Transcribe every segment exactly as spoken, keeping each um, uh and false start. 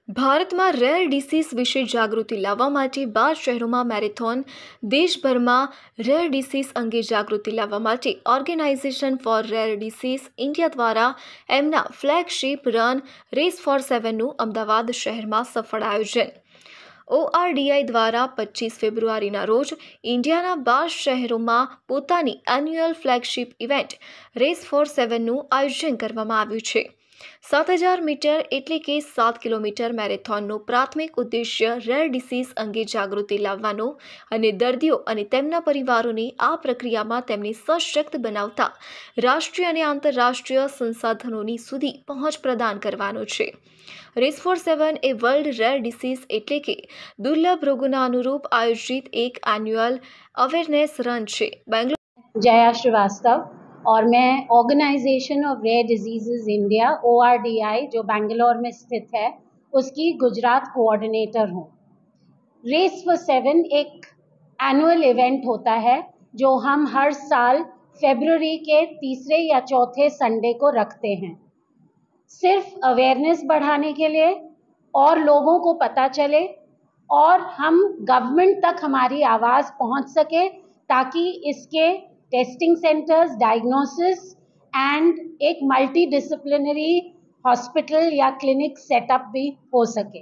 ભારતમાં rare disease વિશે જાગૃતિ લાવવા માટે બાર શહેરોમાં મેરેથોન. દેશભરમાં રેર ડિસીઝ અંગે જાગૃતિ લાવવા માટે organization for rare disease India દ્વારા એમના ફ્લેગશિપ રન રેસ ફોર સેવનનું અમદાવાદ શહેરમાં સફળ આયોજન. ઓઆરડીઆઈ દ્વારા પચીસ ફેબ્રુઆરીના રોજ ઇન્ડિયાના બાર શહેરોમાં પોતાની annual flagship event race for સેવનનું આયોજન કરવામાં આવ્યું છે. સાત હજાર મીટર એટલે કે સાત કિલોમીટર મેરેથોનનો પ્રાથમિક ઉદ્દેશ્ય રેર ડિસીઝ અંગે જાગૃતિ લાવવાનો અને દર્દીઓ અને તેમના પરિવારોને આ પ્રક્રિયામાં તેમને સશક્ત બનાવતા રાષ્ટ્રીય અને આંતરરાષ્ટ્રીય સંસાધનોની સુધી પહોંચ પ્રદાન કરવાનો છે. રેસ ફોર સેવન એ વર્લ્ડ રેર ડિસીઝ એટલે કે દુર્લભ રોગોના અનુરૂપ આયોજિત એક એન્યુઅल અવેરનેસ રન છે. બેંગ્લોર जया श्रीवास्तव और मैं organization of rare disease India O R D I जो बेंगलोर में स्थित है उसकी गुजरात कोऑर्डिनेटर हूँ. रेस फॉर सेवन एक एनुअल इवेंट होता है जो हम हर साल फरवरी के तीसरे या चौथे संडे को रखते हैं, सिर्फ अवेयरनेस बढ़ाने के लिए और लोगों को पता चले और हम गवर्नमेंट तक हमारी आवाज़ पहुंच सके ताकि इसके टेस्टिंग सेंटर्स, डायग्नोसिस एंड एक मल्टी डिसिप्लिनरी हॉस्पिटल या क्लिनिक सेटअप भी हो सके.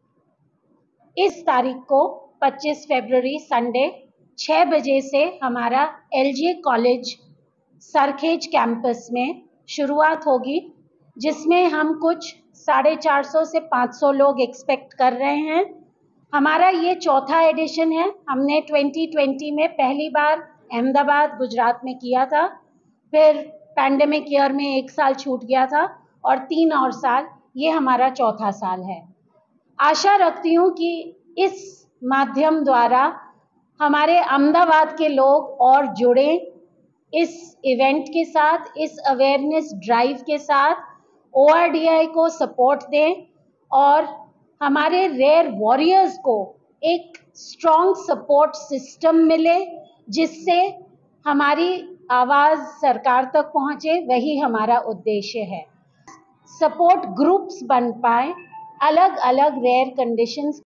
इस तारीख को पच्चीस फरवरी संडे छः बजे से हमारा एलजे कॉलेज सरखेज कैंपस में शुरुआत होगी, जिसमें हम कुछ साढ़े चार सौ से पाँच सौ लोग एक्सपेक्ट कर रहे हैं. हमारा ये चौथा एडिशन है. हमने ट्वेंटी ट्वेंटी में पहली बार अहमदाबाद गुजरात में किया था, फिर पैंडेमिक ईयर में एक साल छूट गया था और तीन और साल ये हमारा चौथा साल है. आशा रखती हूँ कि इस माध्यम द्वारा हमारे अहमदाबाद के लोग और जुड़े इस इवेंट के साथ, इस अवेयरनेस ड्राइव के साथ, ओ आर डी आई को सपोर्ट दें और हमारे रेयर वॉरियर्स को एक स्ट्रॉन्ग सपोर्ट सिस्टम मिले जिससे हमारी आवाज़ सरकार तक पहुँचे. वही हमारा उद्देश्य है. सपोर्ट ग्रुप्स बन पाए अलग अलग रेयर कंडीशंस